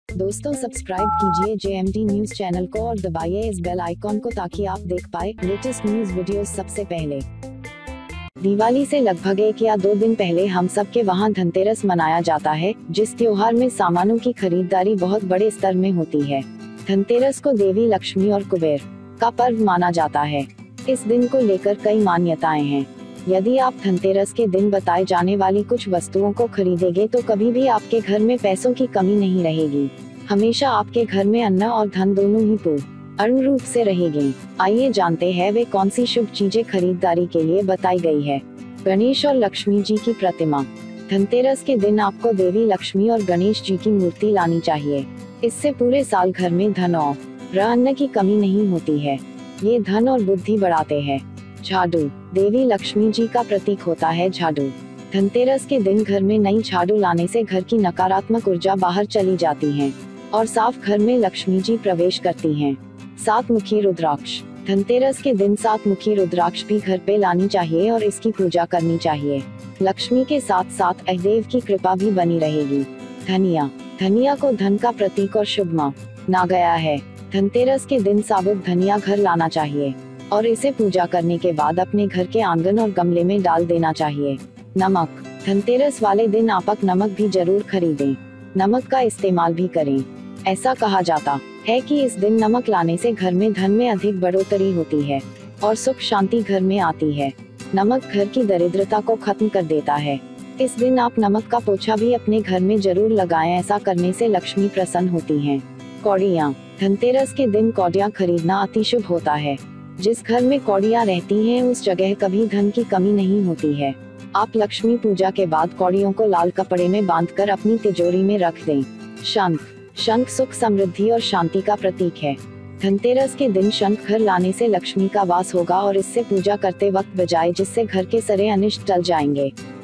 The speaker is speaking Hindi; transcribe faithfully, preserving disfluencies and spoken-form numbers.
दोस्तों सब्सक्राइब कीजिए J M T news channel को और दबाइए इस बेल आइकॉन को ताकि आप देख पाए लेटेस्ट न्यूज वीडियोस सबसे पहले। दिवाली से लगभग एक या दो दिन पहले हम सब के वहाँ धनतेरस मनाया जाता है, जिस त्योहार में सामानों की खरीदारी बहुत बड़े स्तर में होती है। धनतेरस को देवी लक्ष्मी और कुबेर का पर्व माना जाता है। इस दिन को लेकर कई मान्यताएं हैं। यदि आप धनतेरस के दिन बताए जाने वाली कुछ वस्तुओं को खरीदेंगे तो कभी भी आपके घर में पैसों की कमी नहीं रहेगी। हमेशा आपके घर में अन्न और धन दोनों ही पूर्ण रूप से रहेंगे। आइए जानते हैं वे कौन सी शुभ चीजें खरीदारी के लिए बताई गई है। गणेश और लक्ष्मी जी की प्रतिमा। धनतेरस के दिन आपको देवी लक्ष्मी और गणेश जी की मूर्ति लानी चाहिए। इससे पूरे साल घर में धन और अन्न की कमी नहीं होती है। ये धन और बुद्धि बढ़ाते हैं। झाड़ू। देवी लक्ष्मी जी का प्रतीक होता है झाड़ू। धनतेरस के दिन घर में नई झाड़ू लाने से घर की नकारात्मक ऊर्जा बाहर चली जाती है और साफ घर में लक्ष्मी जी प्रवेश करती हैं। सात मुखी रुद्राक्ष। धनतेरस के दिन सात मुखी रुद्राक्ष भी घर पे लानी चाहिए और इसकी पूजा करनी चाहिए। लक्ष्मी के साथ साथ अहदेव की कृपा भी बनी रहेगी। धनिया। धनिया को धन का प्रतीक और शुभ माना गया है। धनतेरस के दिन साबुत धनिया घर लाना चाहिए और इसे पूजा करने के बाद अपने घर के आंगन और गमले में डाल देना चाहिए। नमक। धनतेरस वाले दिन आपक नमक भी जरूर खरीदें। नमक का इस्तेमाल भी करें। ऐसा कहा जाता है कि इस दिन नमक लाने से घर में धन में अधिक बढ़ोतरी होती है और सुख शांति घर में आती है। नमक घर की दरिद्रता को खत्म कर देता है। इस दिन आप नमक का पोछा भी अपने घर में जरूर लगाएं। ऐसा करने से लक्ष्मी प्रसन्न होती हैं। कौड़ियाँ। धनतेरस के दिन कौड़ियाँ खरीदना अति शुभ होता है। जिस घर में कौड़ियाँ रहती हैं उस जगह कभी धन की कमी नहीं होती है। आप लक्ष्मी पूजा के बाद कौड़ियों को लाल कपड़े में बांधकर अपनी तिजोरी में रख दें। शंख। शंख सुख समृद्धि और शांति का प्रतीक है। धनतेरस के दिन शंख घर लाने से लक्ष्मी का वास होगा और इससे पूजा करते वक्त बजाए जिससे घर के सारे अनिष्ट टल जाएंगे।